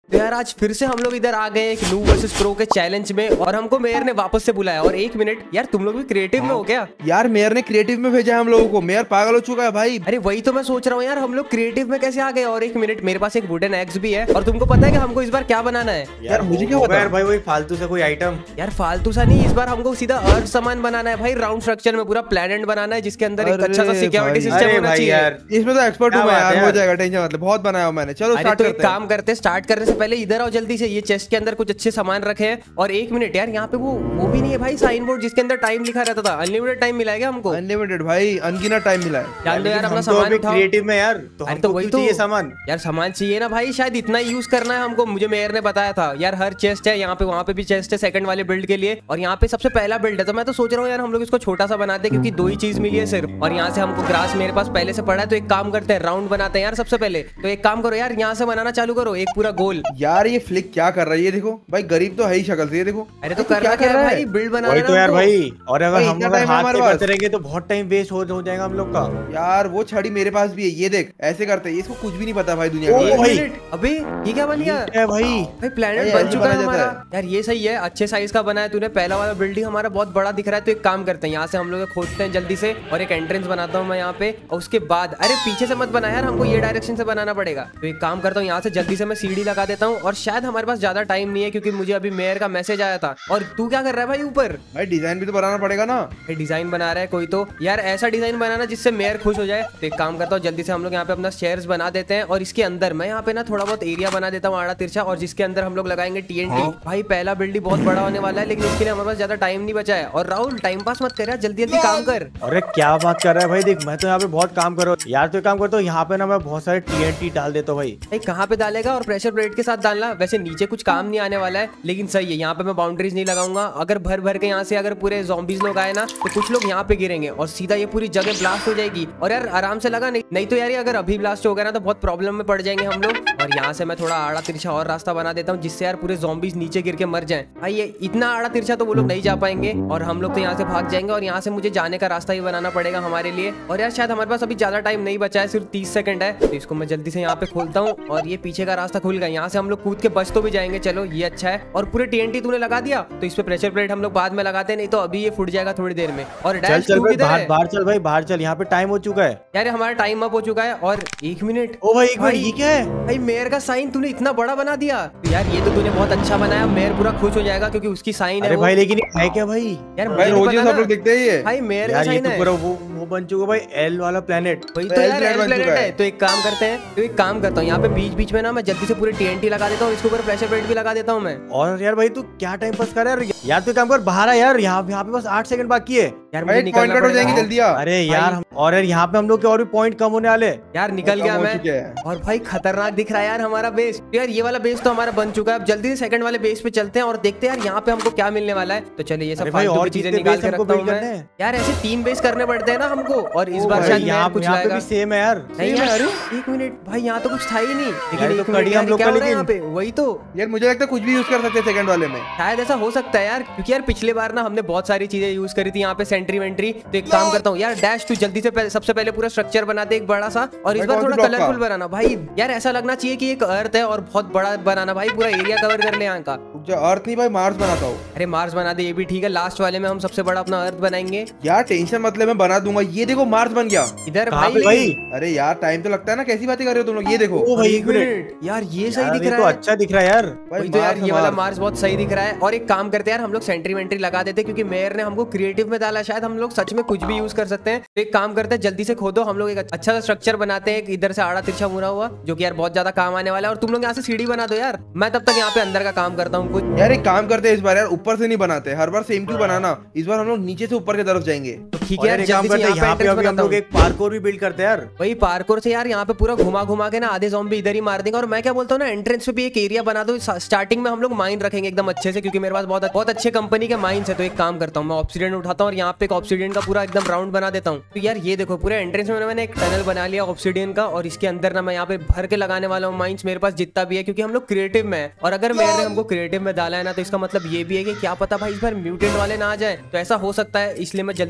तो यार आज फिर से हम लोग इधर आ गए एक नूब वर्सेस प्रो के चैलेंज में, और हमको मेयर ने वापस से बुलाया। और एक मिनट यार, तुम लोग भी क्रिएटिव में हो क्या? यार मेयर ने क्रिएटिव में भेजा है हम लोगों को। मेयर पागल हो चुका है भाई। अरे वही तो मैं सोच रहा हूँ यार, हम लोग क्रिएटिव में कैसे आ गए? और एक मिनट, मेरे पास एक वुडन एक्स भी है। और तुमको पता है कि हमको इस बार क्या बनाना है? यार मुझे क्या पता यार भाई, वही फालतू से कोई आइटम। यार फालतू सा नहीं, इस बार हमको सीधा अर्थ सामान बनाना है भाई। राउंड स्ट्रक्चर में पूरा प्लेनेट बनाना है, जिसके अंदर एक अच्छा सा सिक्योरिटी सिस्टम होना चाहिए। इसमें तो एक्सपर्ट हूँ मैं यार, हो जाएगा, टेंशन मतलब बहुत बनाया मैंने। चलो स्टार्ट करते हैं। काम करते हैं। स्टार्ट करने से पहले इधर आओ जल्दी से। ये चेस्ट के अंदर कुछ अच्छे सामान रखे हैं। और एक मिनट यार, यहाँ पे वो भी नहीं है भाई साइन बोर्ड जिसके अंदर टाइम लिखा रहता था। अनलिमिटेड टाइम मिला है क्या हमको? अनलिमिटेड भाई, अनगिनत टाइम मिला है। जान दो यार, अपना सामान उठाओ। क्रिएटिव में यार तो अरे तो वही तो चाहिए सामान। यार सामान चाहिए ना भाई, शायद इतना यूज करना है हमको। मुझे मेयर ने बताया था यार, हर चेस्ट है यहाँ पे, वहाँ पे भी चेस्ट है सेकंड वाले बिल्ड के लिए। और यहाँ पे सबसे पहला बिल्ड है, तो मैं तो सोच रहा हूँ यार हम लोग इसको छोटा सा बनाते हैं, क्योंकि दो ही चीज मिली है सिर्फ। और यहाँ से हमको ग्रास मेरे पास पहले से पड़ा है, तो एक काम करते हैं, राउंड बनाते हैं यार सबसे पहले। तो एक काम करो यार, यहाँ से बनाना चालू करो एक पूरा गोल। यार ये फ्लिक क्या कर रहा है? ये देखो भाई, गरीब तो है ही शक्ल से, ये देखो। अरे तो करना क्या है भाई, बिल्ड बनाना है तो यार भाई। और अगर हम इतना टाइम हाथ हमारे से पास करते रहेंगे तो बहुत टाइम वेस्ट हो जाएगा हम लोग का। यार वो छड़ी मेरे पास भी है, ये देख ऐसे करते हैं। इसको कुछ भी नहीं पता भाई दुनिया ओ का। भाई, अबे ये क्या बन गया भाई प्लेनेट बन चुका है हमारा। यार ये सही है, अच्छे साइज का बना है तूने। पहला वाला बिल्डिंग हमारा बहुत बड़ा दिख रहा है। तो एक काम करते हैं, यहाँ से हम लोग खोदते हैं जल्दी से, और एक एंट्रेंस बनाता हूँ मैं यहाँ पे। और उसके बाद अरे पीछे से मत बना यार, हमको ये डायरेक्शन से बनाना पड़ेगा। तो एक काम करता हूँ, यहाँ से जल्दी से मैं सीढ़ी लगा देता हूँ। और शायद हमारे पास ज्यादा टाइम नहीं है, क्योंकि मुझे अभी मेयर का मैसेज आया था। और तू क्या कर रहा है भाई ऊपर? भाई डिजाइन भी तो बनाना पड़ेगा ना। डिजाइन बना रहा है कोई तो। यार ऐसा डिजाइन बनाना जिससे मेयर खुश हो जाए। तो एक काम करता हूँ, जल्दी से हम लोग यहाँ पे अपना शेयर्स बना देते हैं। और इसके अंदर मैं यहाँ पे ना थोड़ा बहुत एरिया बना देता हूँ आड़ा तिरछा, और जिसके अंदर हम लोग लगाएंगे TNT। भाई पहला बिल्डिंग बहुत बड़ा होने वाला है, लेकिन इसके लिए हमारे पास ज्यादा टाइम नहीं बचा है। और राहुल टाइम पास मत कर यार, जल्दी जल्दी काम कर। अरे क्या बात कर रहा है भाई, देख मैं तो यहाँ पे बहुत काम कर रहा हूँ यार। तो काम करता हूँ यहाँ पे ना, मैं बहुत सारे TNT डाल देता हूँ भाई। कहाँ पे डालेगा? और प्रेशर प्लेट के साथ डालना। वैसे नीचे कुछ काम नहीं आने वाला है, लेकिन सही है, यहाँ पे मैं बाउंड्रीज नहीं लगाऊंगा। अगर भर भर के यहाँ से अगर पूरे ज़ॉम्बीज लोग आए ना, तो कुछ लोग यहाँ पे गिरेंगे और सीधा ये पूरी जगह ब्लास्ट हो जाएगी। और यार आराम से लगा, नहीं तो यार अगर अभी ब्लास्ट हो गया ना तो बहुत प्रॉब्लम में पड़ जाएंगे हम लोग। और यहाँ से मैं थोड़ा आड़ा तिरछा और रास्ता बना देता हूँ, जिससे यार पूरे ज़ॉम्बीज नीचे गिर के मर जाएं। भाई ये इतना आड़ा तिरछा तो वो लोग नहीं जा पाएंगे, और हम लोग तो यहाँ से भाग जाएंगे। और यहाँ से मुझे जाने का रास्ता ही बनाना पड़ेगा हमारे लिए। और यार शायद हमारे पास अभी ज्यादा टाइम नहीं बचा है, सिर्फ 30 सेकंड है। तो इसको मैं जल्दी से यहाँ पे खोलता हूँ, और ये पीछे का रास्ता खुल गया। यहाँ से हम लोग कूद के बच तो भी जाएंगे। चलो ये अच्छा है। और पूरे TNT तूने लगा दिया, तो इस पे प्रेशर प्लेट हम लोग बाद में लगाते हैं, नहीं तो अभी ये फूट जाएगा थोड़ी देर में। और चल चल भाई, बाहर चल भाई, बाहर चल, यहाँ पे टाइम हो चुका है यार, हमारा टाइम अप हो चुका है। और एक मिनट, ओ भाई एक मिनट, ये क्या है भाई? मेयर का साइन तूने इतना बड़ा बना दिया। तो यार ये तो तूने बहुत अच्छा बनाया, मेयर पूरा खुश हो जाएगा, क्योंकि उसकी साइन है। अरे भाई लेकिन है क्या भाई? यार भाई रोज सब लोग देखते हैं ये। भाई मेयर का साइन है। वो बन चुका भाई L वाला प्लेनेट। वही तो यार, L प्लेनेट है। तो एक काम करते हैं, तो एक काम करता हूँ, यहाँ पे बीच बीच में ना मैं जल्दी से पूरे TNT लगा देता हूँ। इसके ऊपर प्रेशर प्लेट भी लगा देता हूँ मैं। और यार भाई तू क्या टाइम पास कर रहा है यार? तू काम कर, बाहर आ यार, यहाँ पे बस 8 सेकंड बाकी है यार। मुझे निकलना पड़ेगा, हो जाएंगे जल्दी आ। अरे यार, और यार यहाँ पे हम लोग के और भी पॉइंट कम होने वाले। यार निकल गया मैं। और भाई खतरनाक दिख रहा है यार हमारा बेस। यार ये वाला बेस तो हमारा बन चुका है। अब जल्दी से सेकंड वाले बेस पे चलते हैं और देखते हैं यार यहाँ पे हमको क्या मिलने वाला है। तो चलिए ये सब और चीजें निकाल के रखता हूँ मैं। यार ऐसे 3 बेस करने पड़ते हैं ना हमको, और इस बार शायद यहाँ कुछ आएगा। सेम है यार। नहीं यार, एक मिनट भाई, यहाँ तो कुछ था ही नहीं। लेकिन हम लोग यहाँ पे वही तो यार, मुझे लगता है कुछ भी यूज कर सकते हैं सेकंड वाले में। शायद ऐसा हो सकता है यार, क्योंकि यार पिछले बार ना हमने बहुत सारी चीजें यूज करी थी यहाँ पे, सेंट्री वेंट्री। तो एक काम करता हूँ यार, डैश तू जल्दी से सबसे पहले पूरा स्ट्रक्चर बना दे एक बड़ा सा। और इस बार थोड़ा कलरफुल बनाना भाई। यार ऐसा लगना चाहिए कि एक अर्थ है, और बहुत बड़ा बनाना भाई, पूरा एरिया कवर कर ले यहाँ का। अर्थ नहीं भाई, मार्स बनाता हूँ। अरे मार्स बना दे, ये भी ठीक है। लास्ट वाले में हम सबसे बड़ा अपना अर्थ बनाएंगे। यार टेंशन मतलब मैं बना दूंगा। ये देखो मार्स बन गया इधर भाई। अरे यार टाइम तो लगता है ना, कैसी बातें कर रहे हो तुम लोग? ये देखो। ओ भाई एक मिनट यार, ये सही दिख रहा है। तो अच्छा दिख रहा है यार। वही तो यार, ये वाला मार्स बहुत सही दिख रहा है। और एक काम करते हैं यार, हम लोग सेंट्री वेंट्री लगा देते, क्योंकि मेयर ने हमको क्रिएटिव में डाला। शायद हम लोग सच में कुछ भी यूज कर सकते हैं। तो एक काम करते हैं, जल्दी से खोदो, हम लोग एक अच्छा सा स्ट्रक्चर बनाते हैं इधर से आड़ा तिरछा मुड़ा हुआ, जो कि यार बहुत ज्यादा काम आने वाला है। और तुम लोग यहाँ से सीढ़ी बना दो यार, मैं तब तक यहाँ पे अंदर का काम करता हूँ कुछ। यार एक काम करते हैं, इस बार यार ऊपर से नहीं बनाते, हर बार सेम क्यों बनाना? इस बार हम लोग नीचे से ऊपर की तरफ जाएंगे। ठीक है, यहाँ पे हम लोग एक पार्कोर भी बिल्ड करते हैं यार। वही पार्कोर से यार यहाँ पे पूरा घुमा घुमा के ना आधे ज़ॉम्बी इधर ही मार देंगे। और मैं क्या बोलता हूँ ना, एंट्रेंस पे भी एक एरिया बना दो। स्टार्टिंग में हम लोग माइन रखेंगे एकदम अच्छे से, क्योंकि मेरे पास बहुत अच्छे कंपनी के माइंस है। तो एक काम करता हूँ, मैं ऑब्सीडियन उठाता हूँ और यहाँ पे एक ऑब्सीडियन का पूरा एकदम राउंड बना देता हूँ। तो यार ये देखो, पूरे एंट्रेंस में मैंने एक टनल बना लिया ऑब्सीडियन का, और इसके अंदर ना मैं यहाँ पे भर के लगाने वाला हूँ माइंस, मेरे पास जितना भी है, क्योंकि हम लोग क्रिएटिव में है। और अगर मेरे ने हमको क्रिएटिव में डाला है ना, तो इसका मतलब ये भी है कि क्या पता भाई इस बार म्यूटेंट वाले ना आ जाए। तो ऐसा हो सकता है, इसलिए मैं जल्दी से पूरे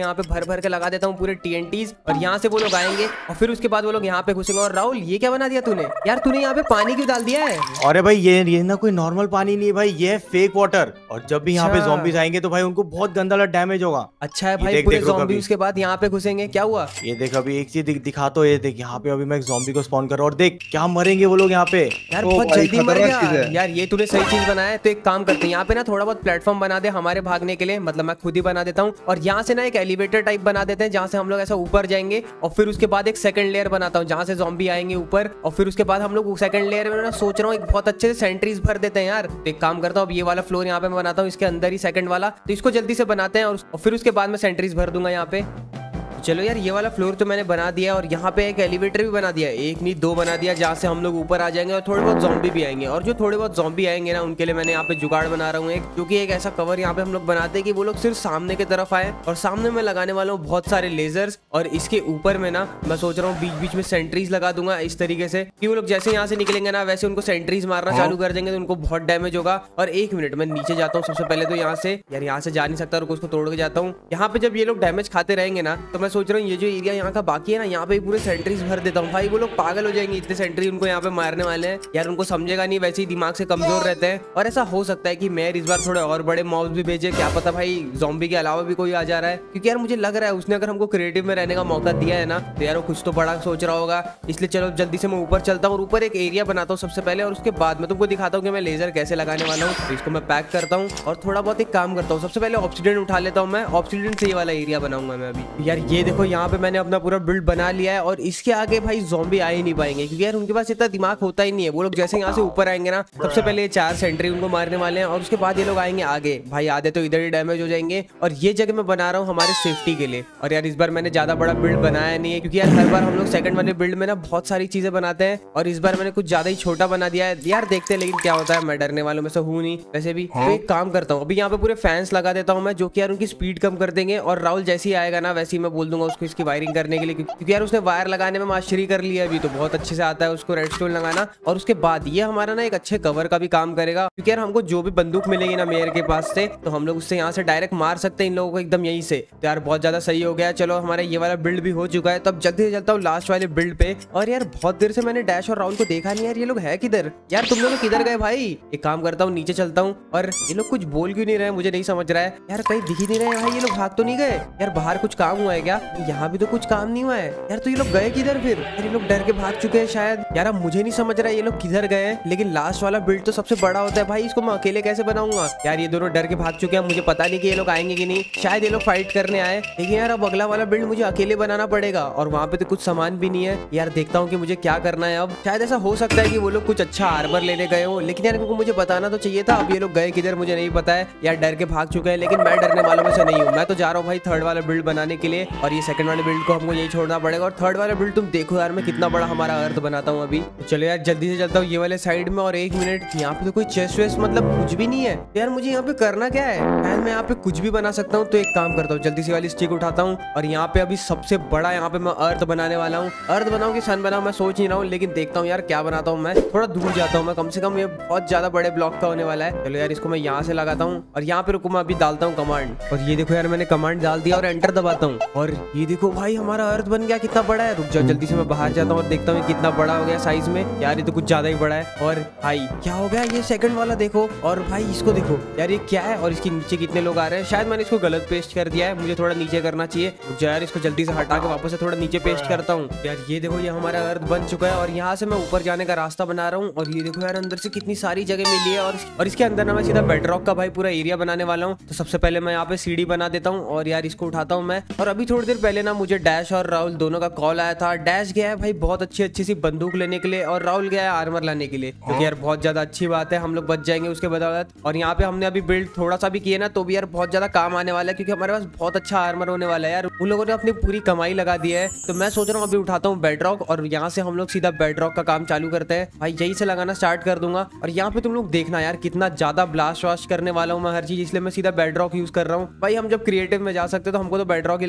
यहाँ पे भर भर के लगा देता हूँ पूरे TNTs, और यहाँ से वो लोग आएंगे और फिर उसके बाद वो लोग यहाँ पे घुसेंगे। और राहुल ये क्या बना दिया तूने यार, तूने यहाँ पे पानी क्यों डाल दिया है? अरे भाई ये ना कोई नॉर्मल पानी नहीं है भाई, ये है फेक वाटर। और जब भी यहाँ पे ज़ॉम्बीज आएंगे तो भाई उनको बहुत गंदा डैमेज होगा। अच्छा है भाई, पूरे ज़ॉम्बी उसके बाद यहाँ पे घुसेंगे। क्या हुआ? ये देख अभी एक चीज दिखा, तो ये देख यहाँ पे अभी मैं एक ज़ॉम्बी को स्पॉन कर रहा हूँ और देख क्या मरेंगे वो लोग यहाँ पे यार, बहुत जल्दी मर गया यार। ये तूने सही चीज बनाया है। तो एक काम करते हैं, यहाँ पे ना थोड़ा बहुत प्लेटफॉर्म बना दे हमारे भागने के लिए, मतलब मैं खुद ही बना देता हूँ। और यहाँ से ना एक एलिवेटर टाइप बना देते हैं जहाँ से हम लोग ऐसा ऊपर जाएंगे, और फिर उसके बाद एक सेकंड लेयर बनाता हूँ जहाँ से ज़ॉम्बी आएंगे ऊपर, और फिर उसके बाद हम लोग सेकंड लेयर में ना सोच रहा हूँ एक बहुत अच्छे से सेंट्रीज भर देते हैं यार। तो एक काम करता हूँ, अब ये वाला फ्लोर यहाँ पे मैं बनाता हूँ, इसके अंदर ही सेकंड वाला, तो इसको जल्दी से बनाते हैं और फिर उसके बाद मैं सेंट्रीज भर दूंगा यहाँ पे। चलो यार, ये वाला फ्लोर तो मैंने बना दिया, और यहाँ पे एक एलिवेटर भी बना दिया, एक नहीं दो बना दिया, जहाँ से हम लोग ऊपर आ जाएंगे और थोड़े बहुत ज़ॉम्बी भी आएंगे। और जो थोड़े बहुत ज़ॉम्बी आएंगे ना, उनके लिए मैंने यहाँ पे जुगाड़ बना रहा हूँ एक, क्योंकि एक ऐसा कवर यहाँ पे हम लोग बनाते हैं कि वो लोग सिर्फ सामने की तरफ आए। और सामने मैं लगाने वाला हूँ बहुत सारे लेजर्स, और इसके ऊपर में ना मैं सोच रहा हूँ बीच बीच में सेंट्रीज लगा दूंगा इस तरीके से कि वो लोग जैसे यहाँ से निकलेंगे ना, वैसे उनको सेंट्रीज मारना चालू कर देंगे, तो उनको बहुत डैमेज होगा। और एक मिनट मैं नीचे जाता हूँ सबसे पहले, तो यहाँ से यार, यहाँ से जा नहीं सकता, रुको उसको तोड़ के जाता हूँ। यहाँ पे जब ये लोग डैमेज खाते रहेंगे ना, तो मैं सोच रहा हूँ ये जो एरिया यहाँ का बाकी है ना, यहाँ पे पूरे सेंट्रीज भर देता हूँ। भाई वो लोग पागल हो जाएंगे, इतने सेंट्री उनको यहाँ पे मारने वाले हैं यार, उनको समझेगा नहीं, वैसे ही दिमाग से कमजोर रहते हैं। और ऐसा हो सकता है कि मेयर इस बार थोड़े और बड़े मॉब्स भी भेजे, क्या पता भाई ज़ॉम्बी के अलावा भी कोई आ जा रहा है, क्योंकि यार मुझे लग रहा है उसने अगर हमको क्रिएटिव में रहने का मौका दिया है ना, तो यार वो कुछ तो बड़ा सोच रहा होगा। इसलिए चलो जल्दी से मैं ऊपर चलता हूँ और ऊपर एक एरिया बनाता हूँ सबसे पहले, और उसके बाद मैं तुमको दिखाता हूँ कि मैं लेजर कैसे लगाने वाला हूँ। तो इसको मैं पैक करता हूँ और थोड़ा बहुत एक काम करता हूँ, सबसे पहले ऑब्सीडियन उठा लेता हूँ मैं, ऑब्सीडियन से ये वाला एरिया बनाऊंगा मैं अभी। यार ये देखो, यहाँ पे मैंने अपना पूरा बिल्ड बना लिया है, और इसके आगे भाई ज़ॉम्बी आ ही नहीं पाएंगे, क्योंकि यार उनके पास इतना दिमाग होता ही नहीं है। वो लोग जैसे यहाँ से ऊपर आएंगे ना, सबसे पहले ये 4 सेंट्री उनको मारने वाले हैं, और उसके बाद ये लोग आएंगे आगे, भाई आधे तो इधर ही डैमेज हो जाएंगे। और ये जगह मैं बना रहा हूँ हमारे सेफ्टी के लिए। और यार इस बार मैंने ज्यादा बड़ा बिल्ड बनाया नहीं है, क्योंकि यार हर बार हम लोग सेकंड वाले बिल्ड में ना बहुत सारी चीजें बनाते हैं, और इस बार मैंने कुछ ज्यादा ही छोटा बना दिया है यार। देखते हैं लेकिन क्या होता है, मैं डरने वालों में से हूँ नहीं वैसे भी। तो एक काम करता हूँ, अभी यहाँ पे पूरे फैंस लगा देता हूँ मैं, जो कि यार उनकी स्पीड कम कर देंगे। और राहुल जैसे ही आएगा ना, वैसे ही मैं बोल दूंगा उसको इसकी वायरिंग करने के लिए, क्योंकि यार उसने वायर लगाने में मास्टरी कर लिया अभी, तो बहुत अच्छे से आता है उसको रेडस्टोन लगाना। और उसके बाद ये हमारा ना एक अच्छे कवर का भी काम करेगा, क्योंकि यार हमको जो भी बंदूक मिलेगी ना मेयर के पास से, तो हम लोग उससे यहाँ से डायरेक्ट मार सकते हैं इन लोगों को एकदम यहीं से। तो यार बहुत ज्यादा सही हो गया। चलो हमारा ये वाला बिल्ड भी हो चुका है, तब जल्दी से चलता हूँ लास्ट वाले बिल्ड पे। और यार बहुत देर से मैंने डैश और राहुल को देखा नहीं यार, ये लोग है किधर यार? तुम लोग किधर गए भाई? एक काम करता हूँ, नीचे चलता हूँ, और ये लोग कुछ बोल क्यों नहीं रहे, मुझे नहीं समझ रहा है यार, कहीं दिख ही नहीं रहे भाई। ये लोग भाग तो नहीं गए यार? बाहर कुछ काम हुआ है क्या? यहाँ भी तो कुछ काम नहीं हुआ है यार, तो ये लोग गए किधर फिर? ये लोग डर के भाग चुके हैं शायद यार। अब मुझे नहीं समझ रहा है ये लोग किधर गए, लेकिन लास्ट वाला बिल्ड तो सबसे बड़ा होता है भाई, इसको मैं अकेले कैसे बनाऊंगा यार? ये दोनों डर के भाग चुके हैं, मुझे पता नहीं कि ये लोग आएंगे कि नहीं, शायद ये लोग फाइट करने आए, लेकिन यार अब अगला वाला बिल्ड मुझे अकेले बनाना पड़ेगा, और वहाँ पे तो कुछ सामान भी नहीं है यार। देखता हूँ कि मुझे क्या करना है अब। शायद ऐसा हो सकता है कि वो लोग कुछ अच्छा आर्मर लेने गए हो, लेकिन यार इनको मुझे बताना तो चाहिए था। अब ये लोग गए किधर मुझे नहीं पता है यार, डर के भाग चुके हैं, लेकिन मैं डरने वालों में से नहीं हूँ। मैं तो जा रहा हूँ भाई थर्ड वाला बिल्ड बनाने के लिए, और ये सेकंड वाले बिल्ड को हमको यही छोड़ना पड़ेगा। और थर्ड वाला बिल्ड तुम देखो यार, मैं कितना बड़ा हमारा अर्थ बनाता हूँ अभी। चलो यार जल्दी से चलता हूँ ये वाले साइड में। और एक मिनट, यहाँ पे तो कोई चेस्ट वेस्ट मतलब कुछ भी नहीं है यार, मुझे यहाँ पे करना क्या है? शायद मैं यहाँ पे कुछ भी बना सकता हूँ। तो एक काम करता हूँ, जल्दी से वाली स्टिक उठाता हूँ, और यहाँ पे अभी सबसे बड़ा यहाँ पे मैं अर्थ बनाने वाला हूँ। अर्थ बनाऊँ कि सन बनाऊँ मैं सोच नहीं रहा हूँ, लेकिन देखता हूँ यार क्या बनाता हूँ। मैं थोड़ा दूर जाता हूँ, मैं कम से कम ये बहुत ज्यादा बड़े ब्लॉक का होने वाला है। चलो यार इसको मैं यहाँ से लगाता हूँ, और यहाँ पे रुको मैं अभी डालता हूँ कमांड। और ये देखो यार मैंने कमांड डाल दिया और एंटर दबाता हूँ, और ये देखो भाई हमारा अर्थ बन गया। कितना बड़ा है, रुक जाओ जल्दी से मैं बाहर जाता हूँ और देखता हूँ कितना बड़ा हो गया साइज में यार। ये तो कुछ ज्यादा ही बड़ा है। और भाई क्या हो गया, ये सेकंड वाला देखो, और भाई इसको देखो यार ये क्या है, और इसके नीचे कितने लोग आ रहे हैं। शायद मैंने इसको गलत पेस्ट कर दिया है, मुझे थोड़ा नीचे करना चाहिए। यार इसको जल्दी से हटा के वापस से थोड़ा नीचे पेस्ट करता हूँ। यार ये देखो ये हमारा अर्थ बन चुका है, और यहाँ से मैं ऊपर जाने का रास्ता बना रहा हूँ। और ये देखो यार अंदर से कितनी सारी जगह मिली है, और इसके अंदर ना मैं सीधा बेडरॉक का भाई पूरा एरिया बनाने वाला हूँ। तो सबसे पहले मैं यहाँ पे सीढ़ी बना देता हूँ, और यार इसको उठाता हूँ मैं। और अभी थोड़ी देर पहले ना मुझे डैश और राहुल दोनों का कॉल आया था। डैश गया है भाई बहुत अच्छी सी बंदूक लेने के लिए, और राहुल गया है आर्मर लाने के लिए, क्योंकि यार बहुत ज्यादा अच्छी बात है, हम लोग बच जाएंगे उसके बदौलत। और यहाँ पे हमने अभी बिल्ड थोड़ा सा भी किया ना, तो भी यार बहुत ज्यादा काम आने वाला है, क्योंकि हमारे पास बहुत अच्छा आर्मर होने वाला है यार। उन लोगों ने अपनी पूरी कमाई लगा दी है। तो मैं सोच रहा हूँ अभी उठाता हूँ बेडरॉक, और यहाँ से हम लोग सीधा बेडरॉक का काम चालू करते हैं भाई। यही से लगाना स्टार्ट कर दूंगा। और यहाँ पे तुम लोग देखना यार कितना ज्यादा ब्लास्ट वास्ट करने वाला हूँ मैं हर चीज, इसलिए मैं सीधा बेडरॉक यूज कर रहा हूँ भाई। हम जब क्रिएटिव में जा सकते तो हमको तो बेडरॉक ही लगाना चाहिए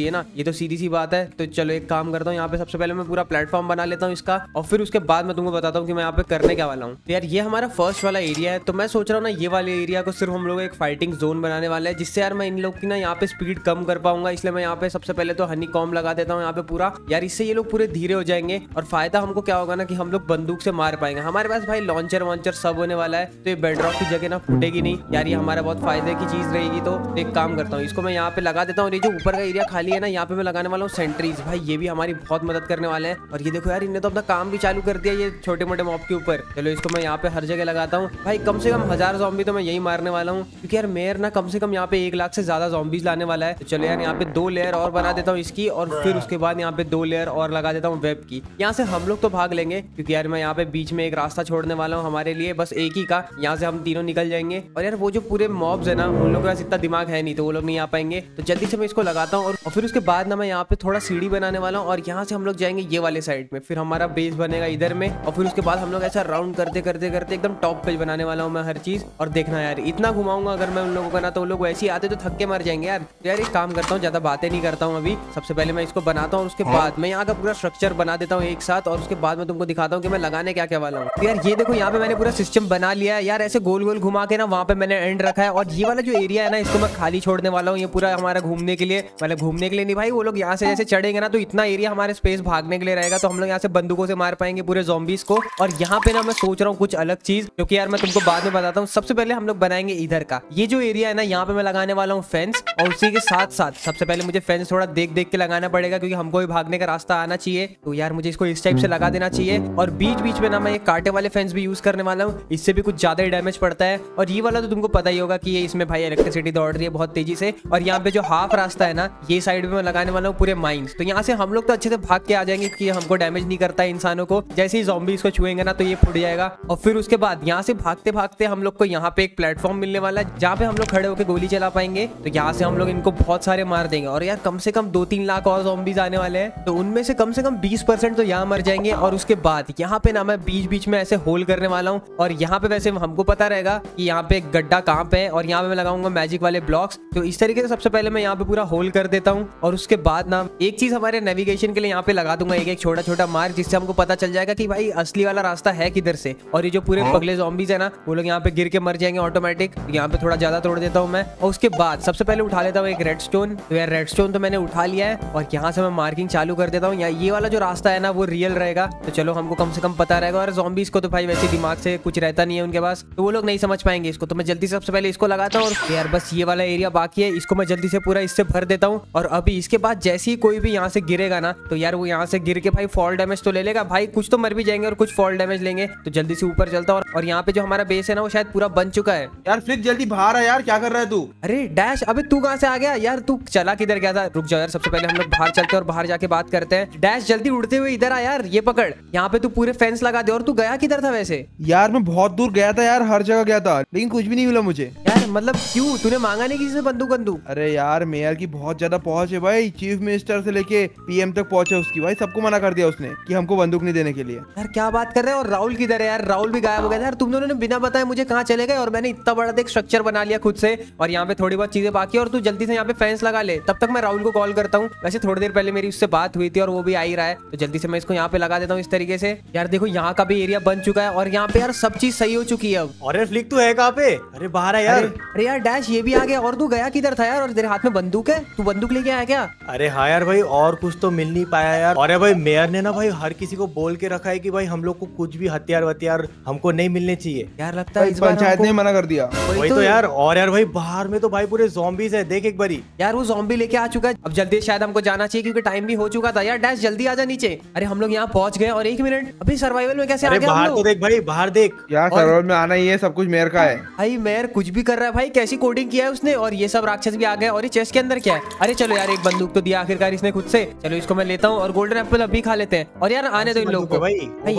चाहिए ना, ये तो सीधी सी बात है। तो चलो एक काम करता हूँ, यहाँ पे सबसे पहले मैं पूरा प्लेटफॉर्म बना लेता हूँ इसका, और फिर उसके बाद मैं तुमको बताता हूँ कि मैं यहाँ पे करने क्या वाला हूँ। तो यार ये हमारा फर्स्ट वाला एरिया है, तो मैं सोच रहा हूँ ना ये वाले एरिया को सिर्फ हम लोग एक फाइटिंग जोन बनाने वाला है, जिससे यार मैं इन लोग की ना यहाँ पे स्पीड कम कर पाऊंगा। इसलिए मैं यहाँ पे सबसे पहले तो हनी कॉम लगा देता हूँ यहाँ पे पूरा, यार इससे ये लोग पूरे धीरे हो जाएंगे। और फायदा हमको क्या होगा ना कि हम लोग बंदूक से मार पाएंगे, हमारे पास भाई लॉन्चर वॉन्चर सब होने वाला है, तो ये बेडरॉक की जगह ना फूटेगी नहीं यार, ये हमारा बहुत फायदे की चीज रहेगी। तो एक काम करता हूँ, इसको मैं यहाँ पे लगा देता हूँ। ये जो ऊपर का एरिया खाली है ना, यहाँ पे मैं लगाने वाला हूँ सेंट्रीज, भाई ये भी हमारी बहुत मदद करने वाले हैं। और ये देखो यार, इन्हें तो अपना काम भी चालू कर दिया ये छोटे मोटे मॉब के ऊपर। चलो इसको मैं यहाँ पे हर जगह लगाता हूँ भाई, कम से कम 1000 ज़ॉम्बी तो मैं यही मारने वाला हूँ, क्योंकि यार मेयर ना कम से कम यहाँ पे 1 लाख से ज्यादा ज़ॉम्बीज लाने वाला है। तो चलो यार यहाँ पे 2 लेयर और बना देता हूँ इसकी, और फिर उसके बाद यहाँ पे 2 लेयर और लगा देता हूँ वेब की। यहाँ से हम लोग तो भाग लेंगे, क्योंकि यार मैं यहाँ पे बीच में एक रास्ता छोड़ने वाला हूँ हमारे लिए, बस एक ही का, यहाँ से हम तीनों निकल जाएंगे। और यार वो जो पूरे मॉब्स है ना, उन लोगों के पास इतना दिमाग है नहीं, तो वो लोग नहीं आ पाएंगे। तो जल्दी से मैं इसको लगाता हूँ, और फिर उसके बाद ना मैं यहाँ पे थोड़ा सीढ़ी बनाने वाला हूँ, और यहाँ से हम लोग जाएंगे ये वाले साइड में, फिर हमारा बेस बनेगा इधर में, और फिर उसके बाद हम लोग ऐसा राउंड करते करते करते एकदम टॉप पे बनाने वाला हूँ मैं हर चीज। और देखना यार इतना घुमाऊंगा अगर मैं उन लोगों का ना, तो वो लोग वैसे ही आते तो थक के मर जाएंगे यार। तो यार एक काम करता हूँ, ज्यादा बातें नहीं करता हूँ अभी, सबसे पहले मैं इसको बनाता हूँ, उसके बाद मैं यहाँ का पूरा स्ट्रक्चर बना देता हूँ एक साथ, और उसके बाद मैं तुमको दिखाता हूँ कि मैं लगाने क्या क्या वाला हूँ। तो यार ये देखो यहाँ पे मैंने पूरा सिस्टम बना लिया है यार, ऐसे गोल गोल घुमा के ना वहाँ पे मैंने एंड रखा है। और ये वाला जो एरिया है ना, इसको मैं खाली छोड़ने वाला हूँ, ये पूरा हमारा घूमने के लिए, मतलब घूमने के लिए नहीं भाई, वो लोग यहाँ से जैसे चढ़ेंगे ना तो इतना एरिया हमारे स्पेस भागने के लिए रहेगा, तो हम लोग यहाँ से बंदूकों से मार पाएंगे पूरे ज़ॉम्बीज को। और यहाँ पे ना मैं सोच रहा हूँ कुछ अलग चीज, क्योंकि यार मैं तुमको बाद में बताता हूँ। सबसे पहले हम लोग बनाएंगे इधर का ये जो एरिया है ना, यहाँ पे मैं लगाने वाला हूँ फेंस, और उसी के साथ साथ सबसे पहले मुझे फेंस थोड़ा देख देख के लगाना पड़ेगा, क्योंकि हमको भी भागने का रास्ता आना चाहिए। तो यार मुझे इसको इस टाइप से लगा देना चाहिए, और बीच बीच में ना मैं एक कांटे वाले फेंस भी यूज करने वाला हूँ, इससे भी कुछ ज्यादा ही डैमेज पड़ता है। और ये वाला तो तुमको पता ही होगा कि ये इसमें भाई इलेक्ट्रिसिटी दौड़ रही है बहुत तेजी से। और यहाँ पे जो हाफ रास्ता है ना, ये साइड में मैं लगाने वाला हूँ पूरे माइंस, तो यहाँ से हम लोग तो अच्छे से भाग के आ जाएंगे, क्योंकि हमको डैमेज नहीं करता है इंसानों को, जैसे ही ज़ॉम्बीज को छुएंगे ना तो ये फूट जाएगा। और फिर उसके बाद यहाँ से भागते भागते हम लोग को यहाँ पे एक प्लेटफॉर्म मिलने वाला है, जहाँ पे हम लोग खड़े होकर गोली चला पाएंगे। तो यहाँ से हम लोग इनको बहुत सारे मार देंगे, और यार कम से कम 2-3 लाख और ज़ॉम्बीज आने वाले हैं, तो उनमें से कम 20% तो यहाँ मर जाएंगे। और उसके बाद यहाँ पे ना मैं बीच बीच में ऐसे होल करने वाला हूँ, और यहाँ पे वैसे हमको पता रहेगा कि यहाँ पे एक गड्ढा कहाँ पे है, और यहाँ पे मैं लगाऊंगा मैजिक वाले ब्लॉक्स। तो इस तरीके से सबसे पहले मैं यहाँ पे पूरा होल कर देता हूँ, और उसके बाद ना एक चीज हमारे नेविगेशन के लिए यहाँ पे लगा दूंगा, एक छोटा छोटा मार्ग, जिससे हमको पता चल जाएगा कि भाई असली वाला रास्ता है किधर से। और ये जो पूरे पगले ज़ॉम्बीज है ना, वो लोग यहाँ पे गिर के मर जाएंगे ऑटोमेटिक। यहाँ पे थोड़ा ज्यादा तोड़ देता हूँ मैं, और उसके बाद सबसे पहले उठा लेता हूँ एक रेडस्टोन। तो यार रेडस्टोन तो मैंने उठा लिया है, और यहाँ से मैं मार्किंग चालू कर देता हूँ। ये वाला जो रास्ता है ना वो रियल रहेगा, तो चलो हमको कम से कम पता रहेगा। और ज़ॉम्बीज को तो भाई वैसे दिमाग से कुछ रहता नहीं है उनके पास, तो वो लोग नहीं समझ पाएंगे इसको। तो मैं जल्दी से सबसे पहले इसको लगाता हूँ, और यार बस ये वाला एरिया बाकी है, इसको मैं जल्दी से पूरा इससे भर देता हूँ। और अभी इसके बाद जैसे ही कोई भी यहाँ से गिरेगा ना, तो यार वो यहाँ से गिर के भाई फॉल डैमेज तो ले लेगा भाई, कुछ तो मर भी जाएंगे और कुछ फॉल डैमेज लेंगे। तो जल्दी से ऊपर चलता हूँ, और यहाँ पे जो हमारा बेस है ना वो शायद पूरा बन चुका है। यार फ्लिक जल्दी बाहर आ यार, क्या कर रहा है तू? अरे डैश, अबे तू कहाँ से आ गया यार? तू चला किधर गया था? रुक जाओ यार, सबसे पहले हम लोग बाहर चलते हैं और बाहर जाके बात करते हैं। डैश जल्दी उड़ते हुए इधर आ यार, ये पकड़, यहाँ पे तू पूरे फेंस लगा दे। और तू गया किधर था वैसे? यार मैं बहुत दूर गया था यार, हर जगह गया था, लेकिन कुछ भी नहीं मिला मुझे। यार मतलब क्यों, तूने मांगा नहीं किसी से बंदूक? अरे यार मेयर की बहुत ज्यादा पहुंच है भाई, चीफ मिनिस्टर से लेके पीएम तक पहुंच है उसकी भाई, सबको मना कर दिया उसने कि हमको बंदूक नहीं देने के लिए। यार क्या बात कर रहे हैं? और राहुल किधर है यार? राहुल भी गायब हो गया था यार, तुम दोनों ने बिना बताए मुझे कहाँ चले गए, और मैंने इतना बड़ा एक स्ट्रक्चर बना लिया खुद से, और यहाँ पे थोड़ी बहुत चीजें बाकी है। और तू जल्दी से यहाँ पे फेंस लगा ले, तब तक मैं राहुल को कॉल करता हूँ। वैसे थोड़ी देर पहले मेरी उससे बात हुई थी और वो भी आ ही रहा है, तो जल्दी से मैं इसको यहाँ पे लगा देता हूँ इस तरीके से। यार देखो यहाँ का भी एरिया बन चुका है, और यहाँ पे यार सब चीज सही हो चुकी है अब। और फ्लिक तू है कहाँ पे? अरे बाहर है यार। अरे यार डैश ये भी आ गया, और तू गया किधर था यार? और तेरे हाथ में बंदूक है, तू बंदूक लेके आया क्या? अरे हाँ यार भाई, और कुछ तो मिल नहीं पाया यार। और भाई मेयर ने ना भाई हर किसी को बोल के रखा है कि भाई हम लोग को कुछ भी हथियार वथियार हमको नहीं मिलने चाहिए। यार लगता है इस बार पंचायत ने मना कर दिया। वही तो यार। और यार भाई बाहर में तो भाई पूरे ज़ॉम्बीज है, देख एक बारी। यार वो ज़ॉम्बी लेके आ चुका है, अब जल्दी शायद हमको जाना चाहिए क्योंकि टाइम भी हो चुका था। यार डैश जल्दी आजा नीचे। अरे हम लोग यहाँ पहुंच गए, और 1 मिनट, अभी सर्वाइवल में कैसे आ गए? बाहर तो देख भाई, बाहर देख यार सर्वर में आना ही है, सब कुछ मेयर का है भाई। मेयर कुछ भी कर रहा है भाई, कैसी कोडिंग किया है उसने। और ये सब राक्षस भी आ गए, और ये चेस्ट के अंदर क्या है? अरे चलो यार, एक बंदूक तो दिया आखिरकार इसने खुद से, चलो इसको मैं लेता हूँ, और गोल्डन एप्पल अभी खा लेते हैं। और यार आने दो इन लोगों को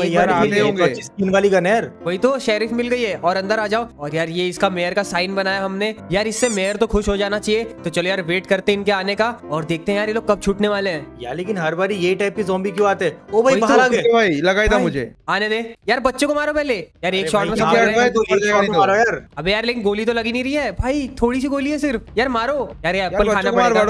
भाई, स्किन वाली गन है। वही तो शेरिफ मिल गई है, और अंदर आ जाओ। और यार ये इसका मेयर का साइन बनाया हमने, यार इससे मेयर तो खुश हो जाना चाहिए। तो चलो यार वेट करते हैं इनके आने का, और देखते हैं यार ये लोग कब छूटने वाले हैं यार। लेकिन हर बार ये टाइप के ज़ॉम्बी क्यों आते हैं? ओ भाई बाहर आ गए भाई, लगाई था मुझे। आने दे यार, बच्चों को मारो पहले यार, एक शॉट में सब यार। अबे यार लेकिन गोली तो लगी नहीं रही है भाई, थोड़ी सी गोली है सिर्फ यार, मारो यार। ये एप्पल खाना पड़ेगा, वापस लाएंगे।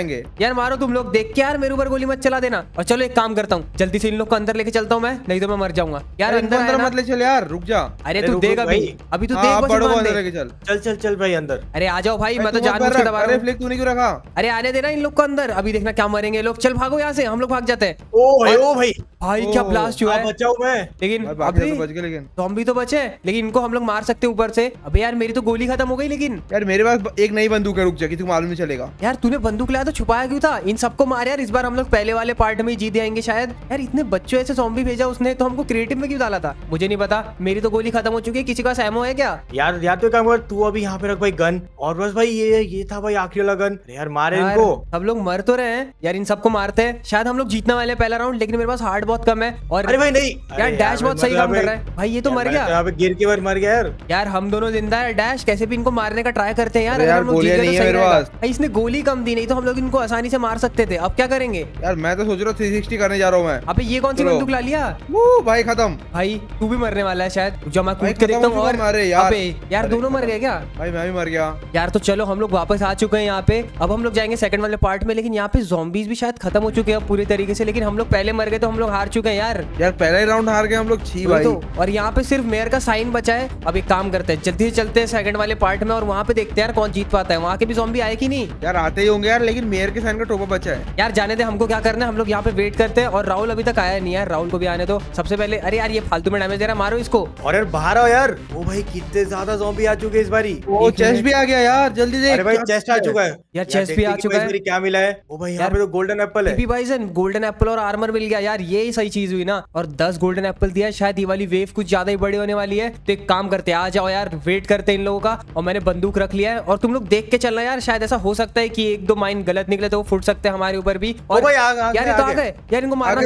जाएंगे। यार मारो तुम लोग, देख के यार मेरे ऊपर गोली मत चला देना। और चलो एक काम करता हूँ, जल्दी से इन लोग को अंदर लेके चलता हूँ मैं, नहीं तो मैं मर जाऊंगा यार। अंदर मत ले चल यार, रुक जा। अरे तू देख अभी तू देख, बस अंदर लेके चल। चल चल चल भाई अंदर। अरे आ जाओ भाई, मैं तो जानबूझ के दबा रहा हूं। फ्लिक तूने क्यों रखा? अरे आने देना इन लोग को अंदर, अभी देखना क्या मरेंगे लोग। चल भागो यहाँ से, हम लोग भाग जाते हैं। ओ भाई भाई क्या ब्लास्ट हुआ है, बचाओ मैं। लेकिन अभी बच गए, लेकिन ज़ॉम्बी तो बचे, लेकिन इनको हम लोग मार सकते हैं ऊपर से। अबे यार मेरी तो गोली खत्म हो गई। लेकिन यार मेरे पास एक नई बंदूक है, रुक जा, किसी को मालूम नहीं चलेगा। यार तूने बंदूक लाया तो छुपाया क्यों था? इन सबको मार यार, इस बार हम लोग पहले वाले पार्ट में ही जीत जाएंगे शायद। यार इतने बच्चों ऐसे ज़ॉम्बी भेजा उसने, तो हमको क्रिएटिव में क्यों डाला था मुझे नहीं पता। मेरी तो गोली खत्म हो चुकी है, किसी का एमो है क्या? यार तो काम कर, तू अभी यहाँ पे रख भाई गन। और बस भाई ये था भाई आखिरी वाला गन। यार मारे इनको। सब लोग मर तो रहे हैं यार, इन सबको मारते हैं, शायद हम लोग जीतने वाले हैं पहला राउंड। लेकिन मेरे पास हार्ट बहुत कम है। और अरे भाई नहीं यार डैश बहुत सही काम कर रहा है भाई, ये तो मर गया। यहाँ पे गिर के बार मर गया यार। यार हम दोनों जिंदा है, डैश कैसे भी इनको मारने का ट्राई करते हैं यार। यार गोलियां नहीं है मेरे पास। इसने गोली कम दी, नहीं तो हम लोग इनको आसानी से मार सकते थे। अब क्या करेंगे यार? मैं तो सोच रहा हूँ 360 करने जा रहा हूँ मैं। अबे ये कौन सी बंदूक ला लिया? भाई खत्म। भाई तू भी मरने वाला है शायद, जो मैं कूद के खत्म देखता हो हूँ। और चुका यार। अबे यार दोनों मर गए क्या? भाई मैं भी मर गया यार। तो चलो हम लोग वापस आ चुके हैं यहाँ पे। अब हम लोग जाएंगे सेकंड वाले पार्ट में, लेकिन यहाँ पे ज़ॉम्बीज भी शायद खत्म हो चुके हैं अब पूरी तरीके से। लेकिन हम लोग पहले मर गए तो हम लोग हार चुके हैं यार। यार पहला ही राउंड हार गए हम लोग, छी भाई। और यहाँ पे सिर्फ मेयर का साइन बचा है। अब एक काम करते हैं, जल्दी से चलते हैं सेकंड वाले पार्ट में और वहाँ पे देखते हैं यार कौन जीत पाता है। वहाँ के भी ज़ॉम्बी आए कि नहीं? यार आते ही होंगे यार, लेकिन मेयर के साइन का टोपा बचा है। यार जाने दे, हमको क्या करना है, हम लोग यहाँ पे वेट करते हैं। और राहुल अभी तक आया नहीं है, राहुल को भी आने दो सबसे पहले। अरे यार ये फालतू में डैमेज दे रहा, मारो इसको। और यार बाहर आओ यार। ओ भाई कितने ज्यादा ज़ॉम्बी आ चुके हैं इस बारी। वो चेस्ट भी आ गया यार, जल्दी देख। अरे भाई चेस्ट आ चुका है यार, चेस्ट भी आ चुका है। क्या मिला है? ओ भाई यहाँ पे तो गोल्डन एप्पल है। गोल्डन एप्पल और आर्मर मिल गया यार, ये सही चीज हुई ना। और 10 गोल्डन एप्पल दिया, शायद ये वाली वेव कुछ ज्यादा ही बड़ी होने वाली है। तो एक काम करते हैं, आ जाओ यार, वेट करते हैं इन लोगों का। और मैंने बंदूक रख लिया है, और तुम लोग देख के चलना यार, शायद ऐसा हो सकता है कि एक दो माइन गलत निकले तो वो फुट सकते हैं हमारे ऊपर भी। और भाई यार ये तो आ गए यार, इनको मारना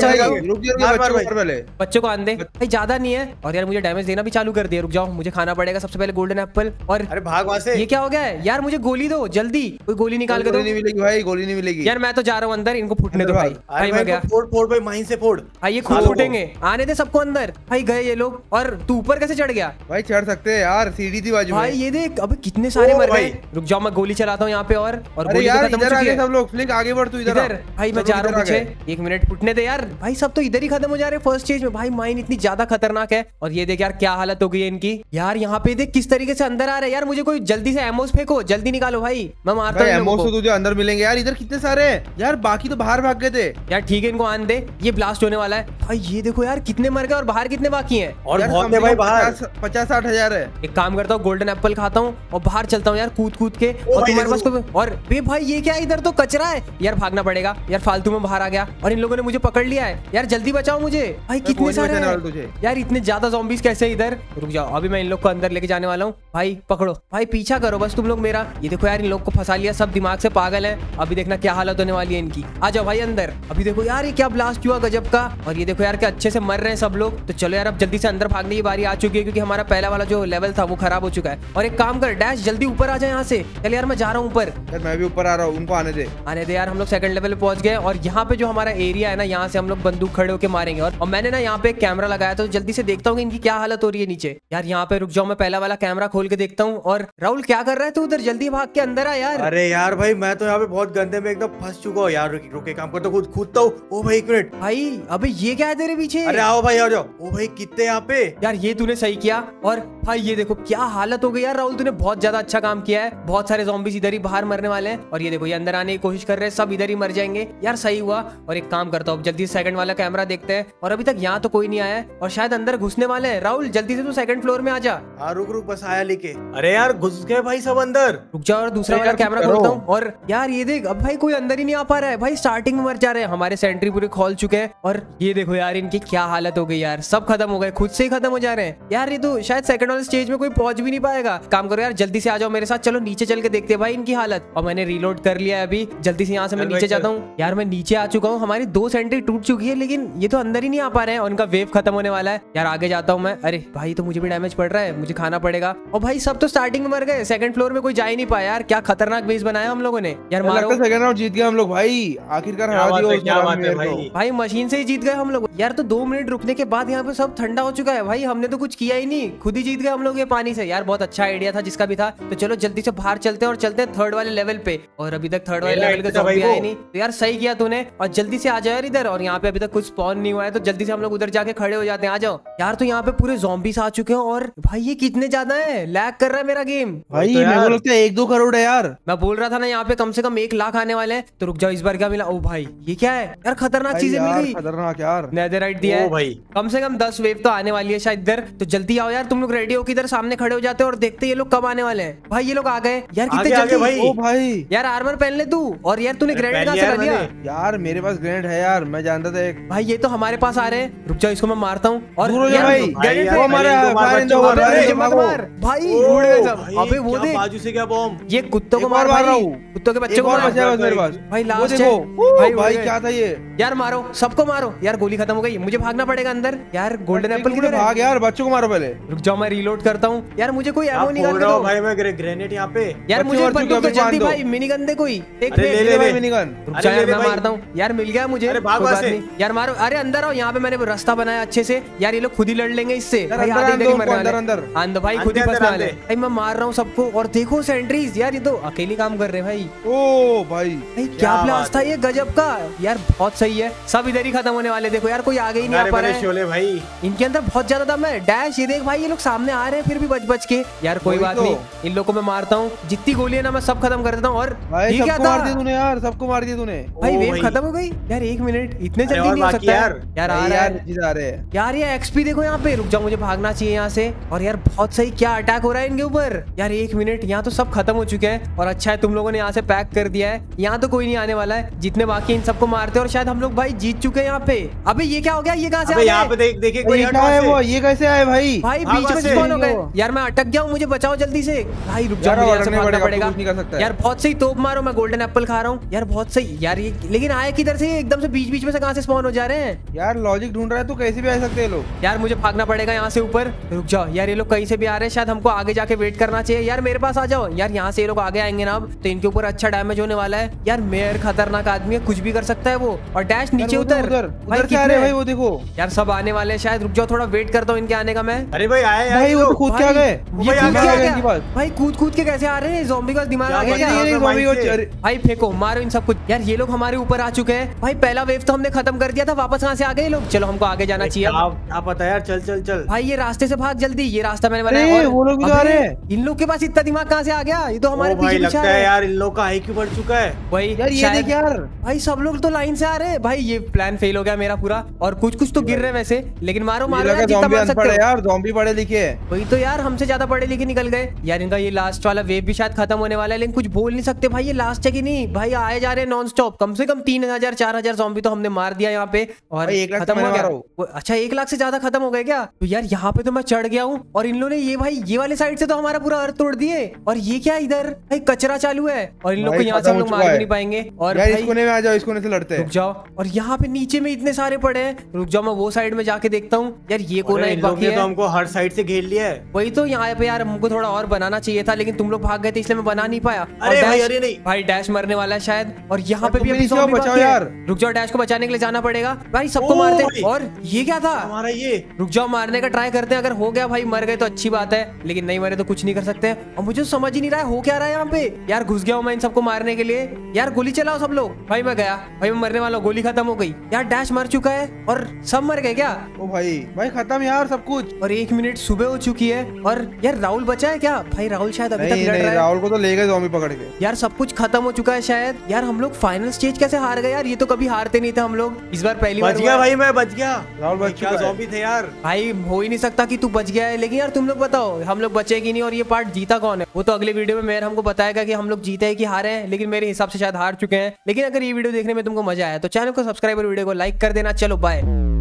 चाहिए। बच्चों को आन दे भाई, ज्यादा नहीं है। और यार मुझे डैमेज देना भी चालू कर दिया, रुक जाओ, मुझे खाना पड़ेगा सबसे पहले गोल्डन एप्पल। और अरे भाग वहां से। ये क्या हो गया है यार? मुझे गोली दो जल्दी, कोई गोली निकाल के दो। नहीं मिलेगी भाई, गोली नहीं मिलेगी यार मैं तो जा रहा हूँ अंदर, इनको फुटने दो भाई। भाई मैं गया। फोड़ भाई, माइन से फोड़ भाई, ये खूब फूटेंगे, आने दे सबको अंदर। भाई गए ये लोग। और तू ऊपर कैसे चढ़ गया? भाई चढ़ सकते हैं यार, सीढ़ी थी बाजू में। भाई ये देख, अबे कितने सारे मर गए। रुक जाओ, मैं गोली चलाता हूँ यहाँ पे। और गोली यार खत्म हो चुकी है। सब लोग फ्लिक आगे बढ़, तू इधर। भाई मैं जा रहा हूँ पीछे, 1 मिनट फुटने दे यार। भाई सब तो इधर ही खत्म हो जा रहे हैं फर्स्ट स्टेज में। भाई माइन इतनी ज्यादा खतरनाक है। और ये देख यार क्या हालत हो गई है इनकी। यार यहाँ पे देख किस तरीके से अंदर आ रहे हैं यार। मुझे कोई जल्दी से एमोस फेंको, जल्दी निकालो भाई, मैं मारता हूँ। एमोस तो तुझे अंदर मिलेंगे यार, इधर कितने सारे हैं यार, बाकी तो बाहर भाग गए थे यार। ठीक है इनको आन दे, ये ब्लास्ट होने वाला है। भाई ये देखो यार कितने मर गए, और बाहर कितने बाकी हैं। और बहुत है भाई बाहर, 50-60 हजार है। एक काम करता हूँ, गोल्डन एप्पल खाता हूँ और बाहर चलता हूँ यार कूद कूद के। और तुम्हारे पास तो और बे भाई ये क्या है, इधर तो कचरा है यार, भागना पड़ेगा यार, फालतू में बाहर आ गया। और इन लोगों ने मुझे पकड़ लिया है यार, जल्दी बचाओ मुझे। भाई कितने सारे हैं यार, इतने ज्यादा ज़ॉम्बीज कैसे इधर? रुक जाओ, अभी मैं इन लोग को अंदर लेके जाने वाला हूँ। भाई पकड़ो भाई, पीछा करो बस तुम लोग मेरा। ये देखो यार, इन लोग को फंसा लिया, सब दिमाग से पागल है। अभी देखना क्या हालत होने वाली है इनकी। आ जाओ भाई अंदर। अभी देखो यार ये क्या ब्लास्ट हुआ गजब का। और ये देखो यार क्या अच्छे से मर रहे हैं सब लोग। तो चलो यार अब जल्दी से अंदर भागने की बारी आ चुकी है, क्योंकि हमारा पहला वाला जो लेवल था वो खराब हो चुका है। और एक काम कर डैश, जल्दी ऊपर आ जाए यहाँ से। चल यार मैं जा रहा हूँ ऊपर। यार मैं भी ऊपर आ रहा हूँ, उनको आने दे यार। हम लोग सेकंड लेवल पे पहुंच गए, और यहाँ पे जो हमारा एरिया है ना, यहाँ से हम लोग बंदूक खड़े होकर मारेंगे। और मैंने ना यहाँ पे एक कैमरा लगाया, तो जल्दी से देखता हूँ कि इनकी क्या हालत हो रही है नीचे। यार यहाँ पे रुक जाओ, मैं पहला वाला कैमरा खोल के देखता हूँ। और राहुल क्या कर रहा है तू उधर? जल्दी भाग के अंदर आ यार। अरे यार भाई मैं तो यहाँ पे बहुत गंदे में एकदम फंस चुका हूँ यार। रुके काम करता हूँ, कूदता हूँ। ओ भाई 1 मिनट भाई, अबे ये क्या है तेरे पीछे? अरे आओ भाई, आ जाओ। ओ भाई कितने यहाँ पे यार, ये तूने सही किया। और भाई ये देखो क्या हालत हो गई यार। राहुल तूने बहुत ज्यादा अच्छा काम किया है। बहुत सारे ज़ॉम्बीज इधर ही बाहर मरने वाले हैं। और ये देखो ये अंदर आने की कोशिश कर रहे हैं, सब इधर ही मर जाएंगे यार। सही हुआ। और एक काम करता हूँ, जल्दी से सेकंड वाला कैमरा देखते हैं। और अभी तक यहाँ तो कोई नहीं आया है, और शायद अंदर घुसने वाले हैं। राहुल जल्दी से तू सेकंड फ्लोर में आ जा। हाँ रुक बस आया लेके। अरे यार घुस गए भाई सब अंदर। रुक जाओ, और दूसरा वाला कैमरा खोलता हूँ। और यार ये देख, अब भाई कोई अंदर ही नहीं आ पा रहा है। भाई स्टार्टिंग में मर जा रहे हैं, हमारे सेंट्री पूरे खोल चुके हैं। और ये देखो यार इनकी क्या हालत हो गई यार, सब खत्म हो गए, खुद से ही खत्म हो जा रहे हैं यार। ये तो शायद सेकंड वाले स्टेज में कोई पहुंच भी नहीं पाएगा। काम करो यार, जल्दी से आ जाओ मेरे साथ, चलो नीचे चल के देखते हैं भाई इनकी हालत। और मैंने रीलोड कर लिया है अभी, जल्दी से यहाँ से मैं नीचे जाता हूँ। यार मैं नीचे आ चुका हूँ, हमारी 2 सेंट्री टूट चुकी है, लेकिन ये तो अंदर ही नहीं आ पा रहे हैं। उनका वेव खत्म होने वाला है यार। आगे जाता हूँ मैं। अरे भाई तो मुझे भी डैमेज पड़ रहा है, मुझे खाना पड़ेगा। और भाई सब तो स्टार्टिंग में मर गए, सेकंड फ्लोर में कोई जा ही नहीं पाया यार। क्या खतरनाक बेस बनाया हम लोगों ने यार। मारो, सेकंड राउंड जीत गए हम लोग भाई, आखिरकार हरा दिया भाई, मशीन से ही जीत गए हम लोग यार। तो 2 मिनट रुकने के बाद यहाँ पे सब ठंडा हो चुका है भाई। हमने तो कुछ किया ही नहीं, खुद ही जीत गए हम लोग ये पानी से यार। बहुत अच्छा आइडिया था जिसका भी था। तो चलो जल्दी से बाहर चलते हैं और चलते हैं थर्ड वाले लेवल पे। और अभी तक थर्ड लोअर मेरा लेवल के hit था भाई ज़ॉम्बी आए वो। नहीं। तो यार सही किया तूने, और जल्दी से आ जाओ यार इधर। और यहाँ पे अभी तक कुछ स्पॉन नहीं हुआ है, तो जल्दी से हम लोग उधर जाके खड़े हो जाते हैं। आ जाओ यार। तो यहाँ पे पूरे ज़ॉम्बीज आ चुके हैं, और भाई ये कितने ज्यादा है, लैग कर रहा है मेरा गेम। भाई तो मेरे को यार। लगता है 1-2 करोड़ है यार। मैं बोल रहा था ना यहाँ पे कम से कम 1 लाख आने वाले हैं। तो रुक जाओ, इस बार क्या मिला? ओ भाई ये क्या है यार, खतरनाक भाई चीजें मिल यार गई। खतरनाक यार। नेदरराइट दिया ओ है भाई। कम से कम 10 वेव तो आने वाली है शायद इधर। तो जल्दी आओ यार, तुम लोग रेडी हो कि इधर सामने खड़े हो जाते हो और देखते ये लोग कब आने वाले हैं। भाई ये लोग आ गए यार, कितने आगे, आगे जल्दी। भाई। ओ भाई यार आर्मर पहन ले तू। और यार तूने अरे ग्रेनेड पहन कहाँ से लिया कर लिया? मैंने। यार मेरे पास ग्रेनेड है यार, मैं जानता था एक। भाई ये तो हमारे पास आ रहे हैं। रुक जाओ, इसको मैं मारता हूँ। और दूर हो जा यार, भाई। ग्रेनेड यार, फेंक। वो मारा इनको है, मार फायर इन द बच्चों, होल, अबे फायर इन मुझे द मत होल। मार भाई, ओ उड़ गए सब। भाई, अबे वो क्या देख, बाजू से क्या बॉम्ब। ये कुत्तों को एक मार और मार भाई, रहा हूँ। कुत्तों के बच्चों एक को और मार। बचा है बस मेरे पास। भाई वो लास्ट देखो। है। ओ भाई भाई उड़ गए। क्या था ये? यार मारो, सबको मारो यार। गोली खत्म हो गई, मुझे भागना पड़ेगा अंदर। यार गोल्डन एप्पल किधर है? भाग यार, बच्चों को मारो पहले। रुक जाओ, मैं रीलोड करता हूँ यार। मुझे कोई एमो आप निकाल बोल के रहा दो हो भाई, मैं ग्रेनेड यहाँ पे। यार। बच्चे मुझे मर बंदूक चुके दो हैं, जल्दी बांध दो। भाई, मिनी गन दे कोई। एक अरे मिनट, ले भाई ले। मिनीगन। रुक अरे जा ले यार, ले मैं भाई। मारता हूँ यार। मिल गया मुझे, अरे भाग कोई वहाँ बात से। नहीं यार। मारो, अरे अंदर आओ। यहाँ पे मैंने रास्ता बनाया अच्छे से यार। ये लोग खुद ही लड़ लेंगे इससे। यार भाई अंदर आधे आने इधर दो ही उनको, मरने वाले। अंदर। आंदो भाई, खुद ही आंदे, फंसने आंदे, वाले। भाई मैं मार रहा हूँ सबको, और देखो सेंट्रीज यार, ये तो अकेले काम कर रहे हैं भाई। ओ भाई भाई क्या क्या ब्लास्ट बात था है। ये, गजब का यार। बहुत सही है, सब इधर ही खत्म होने वाले। देखो यार, कोई आगे ही नहीं आ अरे पा मेरे रहा है। शोले भाई। इनके अंदर बहुत ज्यादा दम है। डैश ये देख भाई, ये लोग सामने आ रहे हैं फिर भी बच बच के। यार कोई वही बात तो। नहीं, इन लोगों को मैं मारता हूँ। जितनी गोली है ना मैं सब खत्म कर देता हूँ। और भाई ये क्या सबको था? मार दिया तूने यार, सबको मार दिया तूने। भाई ओ वेव भाई। खत्म हो गई यार। 1 मिनट, इतने अरे जल्दी और नहीं हो बाकी सकता यार। यार। आ भाई रहा यार है चीज आ रहे हैं। यार। ये एक्सपी देखो यहाँ पे। रुक जाओ, मुझे भागना चाहिए यहाँ से। और यार बहुत सही, क्या अटैक हो रहा है इनके ऊपर यार। 1 मिनट, यहाँ तो सब खत्म हो चुके हैं। और अच्छा है तुम लोगों ने यहाँ से पैक कर दिया है। यहाँ तो कोई नहीं आने वाला है। जितने बाकी इन सबको मारते हैं, और शायद हम लोग भाई जीत चुके हैं यहाँ पे। अबे ये क्या हो गया? ये कहाँ से अबे आ यहाँ पे गए? देख, देखिए कोई ये हट क्या वहाँ है से। वो? ये कैसे आए भाई? भाई हाँ, बीच में वहाँ से। स्पॉन हो गए वो। यार। मैं अटक गया हूँ, मुझे बचाओ जल्दी से भाई। रुक जाओ, यार, मुझे यहाँ से अटकने भागना पड़ेगा, पड़ेगा कुछ नहीं कर सकता है। यार। बहुत सही तोप मारो, मैं गोल्डन एप्पल खा रहा हूँ यार। बहुत सही यार ये, लेकिन आए किधर से? एकदम से बीच बीच में से कहाँ से स्पॉन हो जा रहे हैं यार लॉजिक ढूंढ रहा है, तो कैसे भी आ सकते हैं लोग। यार। मुझे भागना पड़ेगा यहाँ से ऊपर। रुक जाओ यार, ये लोग कहीं से भी आ रहे हैं। शायद हमको आगे जाके वेट करना चाहिए यार। मेरे पास आ जाओ यार। यहाँ से ये लोग आगे आएंगे ना, अब तो इनके ऊपर अच्छा डैमेज होने वाला है यार। मेयर खतरनाक आदमी है, कुछ भी कर सकता है वो। और डैश नीचे यार, उतर। उधर भाई उधर से आ रहे कितने हैं भाई, वो देखो। यार सब आने वाले हैं शायद। रुक जाओ, थोड़ा वेट करता हूँ इनके आने का मैं। अरे भाई आए यार भाई ये वो तो लोग। खुद क्या भाई, गए। ये भाई कूद आगे के आ आ गए गया। इनके पास। भाई कूद कूद के कैसे आ रहे हैं? ज़ॉम्बी का दिमाग आ क्या गया ये क्या? नहीं माइंड से। भाई फेंको, मारो इन सब कुछ यार। ये लोग हमारे ऊपर आ चुके हैं भाई। पहला वेव तो हमने खत्म कर दिया था, वापस कहाँ से आ गए ये लोग? चलो हमको आगे जाना चाहिए अब। क्या पता यार, चल चल चल। भाई ये रास्ते से भाग जल्दी, ये रास्ता मैंने अरे, बनाया। और वो लोग भी तो आ अबे, रहे हैं। इन लोग के पास इतना दिमाग कहाँ से आ गया? ये तो हमारे ओ भाई पीछे लगता पीछे आ है रहे हैं। यार इन लोग का IQ बढ़ चुका है। वही यार ये शायद- देख यार। भाई सब लोग तो लाइन से आ रहे हैं भाई। ये प्लान फेल हो गया मेरा पूरा। और कुछ कुछ तो गिर रहे हैं वैसे, लेकिन मारो मारो यार, जितना ज़ॉम्बी मार अनपढ़ सकते है हो। यार, ज़ॉम्बी पढ़े लिखे हैं। वही तो यार, हमसे ज्यादा पढ़े लिखे निकल गए यार। इनका ये लास्ट वाला वेव भी शायद खत्म होने वाला है, लेकिन कुछ बोल नहीं सकते भाई। ये लास्ट है कि नहीं भाई? आए जा रहे हैं नॉन स्टॉप। कम से कम 3000-4000 ज़ॉम्बी तो हमने मार दिया यहाँ पे। और भाई 1 लाख खत्म तो हो मैं गया मारा हूँ। अच्छा 1 लाख से ज्यादा खत्म हो गए क्या? तो यार यहाँ पे तो मैं चढ़ गया हूँ। और इन लोगों ने ये भाई ये वाले साइड से तो हमारा पूरा अर्थ तोड़ दिए। और ये क्या इधर भाई कचरा चालू है। और इन लोग को भाई यहाँ से हम खत्म लोग हो मार चुका भी है। नहीं पाएंगे। और यार भाई इस कोने में आ जाओ, इस कोने से लड़ते रुक हैं। जाओ। और यहाँ पे नीचे में इतने सारे पड़े हैं। रुक जाओ, मैं वो साइड में जाके देखता हूँ यार। ये कोना अरे एक इन लोग बाकी ने तो है। हमको हर साइड से घेर लिया है। वही तो, यहाँ पे यार हमको थोड़ा और बनाना चाहिए था, लेकिन तुम लोग भाग गए थे इसलिए मैं बना नहीं पाया। और अरे भाई, डैश- अरे नहीं। भाई डैश मरने वाला है शायद। और यहाँ पे तुम भी भी अभी नीचे आओ, zombie बचाओ बाकी है। यार। रुक जाओ, डैश को बचाने के लिए जाना पड़ेगा भाई। सबको ओ मारते भाई। हैं। और ये क्या था? हमारा ये रुक जाओ, मारने का ट्राई करते हैं। अगर हो गया भाई, मर गए तो अच्छी बात है, लेकिन नहीं मरे तो कुछ नहीं कर सकते। और मुझे तो समझ ही नहीं रहा है हो क्या रहा है यहाँ पे यार। घुस गया हूँ मैं इन सबको मारने के लिए यार। गोली चलाओ सब लोग। भाई मैं गया भाई, मैं मरने वाला हूँ। गोली खत्म हो गई यार। डैश मर चुका है और सब मर गए क्या? ओ भाई भाई खत्म यार सब कुछ। और 1 मिनट सुबह हो चुकी है। और यार राहुल बचा है क्या? भाई राहुल शायद अभी तक नहीं लड़ नहीं, रहा है राहुल को तो ले गए ज़ॉम्बी पकड़ के। यार। सब कुछ खत्म हो चुका है शायद यार। हम लोग फाइनल स्टेज कैसे हार गए यार? ये तो कभी हारते नहीं थे हम लोग, इस बार पहली बार बच हुआ गया है। भाई, मैं बच गया। राहुल बच क्या चुका है। ज़ॉम्बी थे यार। भाई हो ही नहीं सकता कि तू बच गया है। लेकिन यार तुम लोग बताओ, हम लोग बचे कि नहीं? और ये पार्ट जीता कौन है? वो तो अगले वीडियो में मेयर हमको बताएगा कि हम लोग जीते हैं कि हारे हैं। लेकिन मेरे हिसाब से शायद हार चुके हैं। लेकिन अगर ये वीडियो देखने में तुमको मजा आया तो चैनल को सब्सक्राइब और वीडियो को लाइक कर देना। चलो बाय।